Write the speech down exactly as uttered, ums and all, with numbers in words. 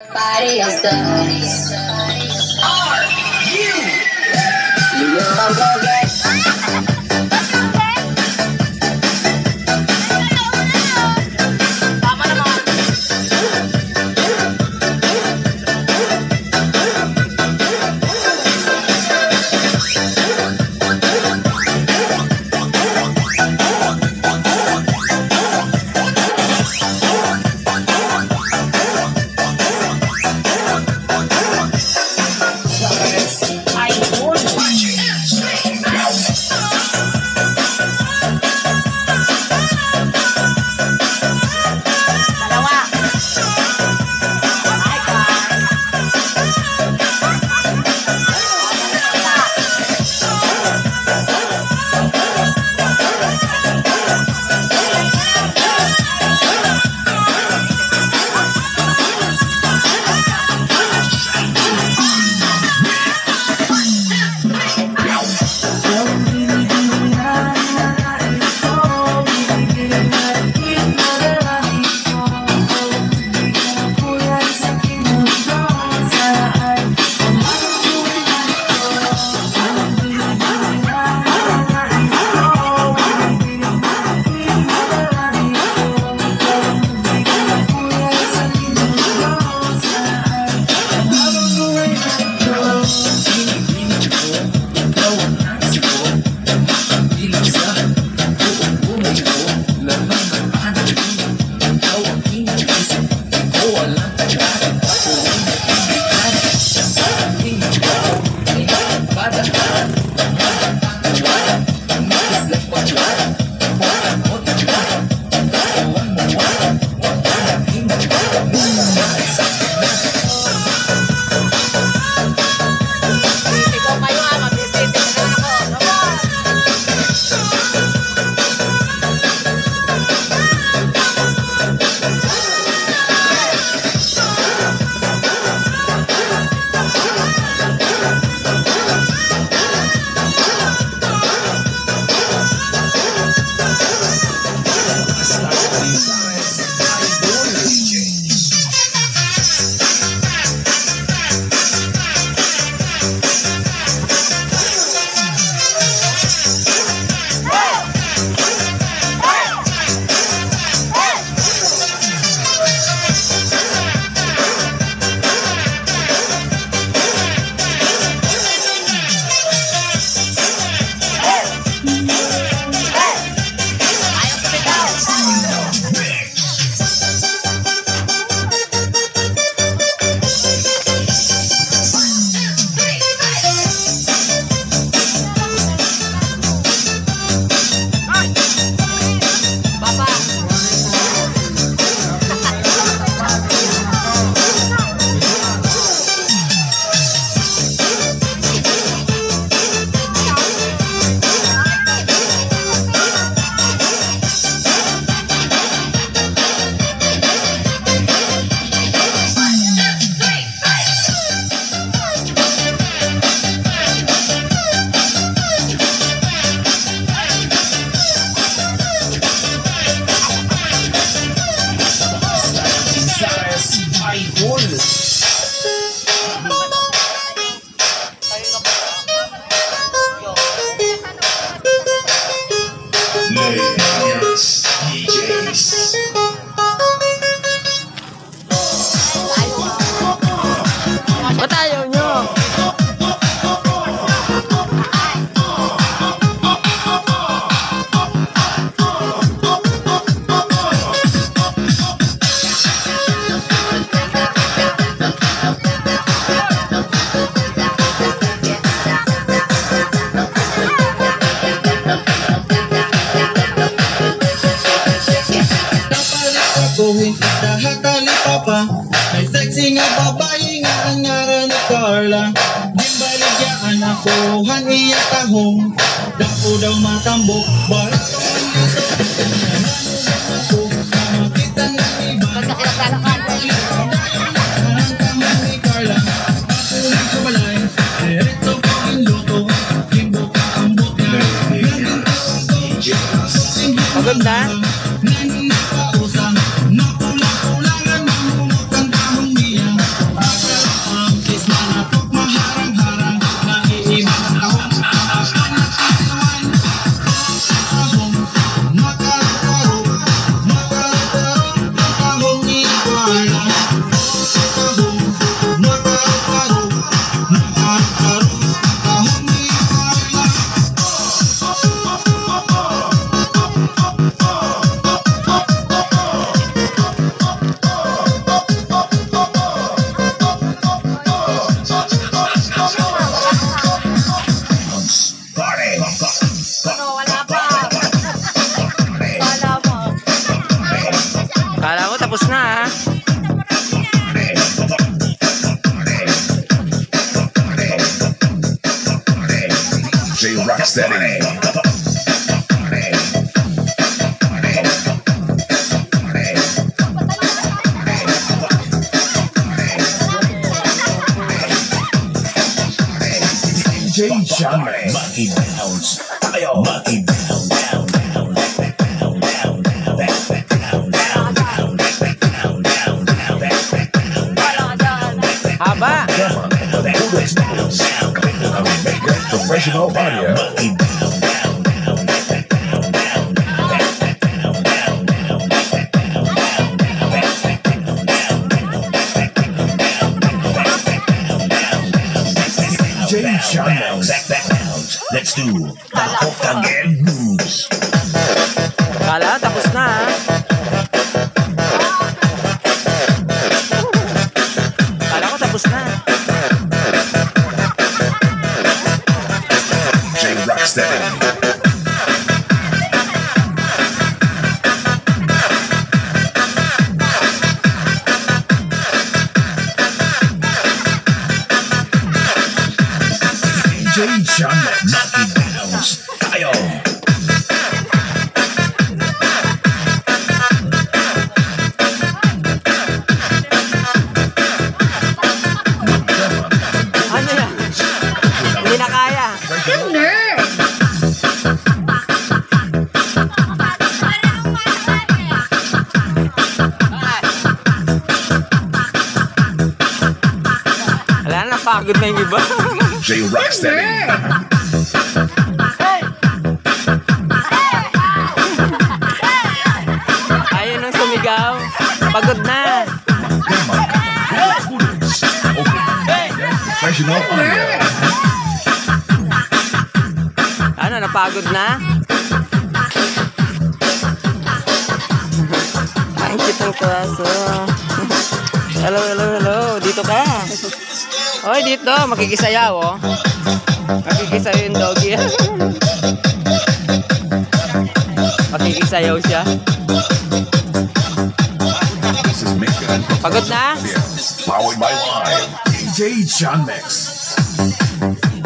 Body is the Are you? You know I'm gonna get Papa, may sexy nga babae nga ang ngaran ni Carla. Dimbaligyan ako, han iya tahong dako daw matambok, barat ko ang iso. Ako, makita ng iba. Ang tahong ni Carla, patuloy sa balay, diretso ko ang loto, timbo ka ang bukla. Maganda? Rocksteady. D J John Max. Monkey bounce. Ayo, monkey down, down, down, down, down, down, down, down, down, down, down, down, down. Haba. Professional audio. Monkey down, down, down, down, down, down, down, down, D J John Max. Back, back, bounce. Let's do the hook again moves. Kala, tapos na ha. Kala ko tapos na. D J Rocksteady. D J John Max. Monkey bounce. Ayo. Ano yan? Hindi na kaya. Wala na, pagod na yung iba. D J Rocksteady. Ayun ang sumigaw. Pagod na. Professional audio. Ano, napagod na? Ang kitang kaso. Hello, hello, hello. Dito ka. Hoy, dito. Makikisayaw, oh. Makikisayaw yung doggy. Makikisayaw siya. This is Mika. Pagod na? Powered by Live. D J John Max.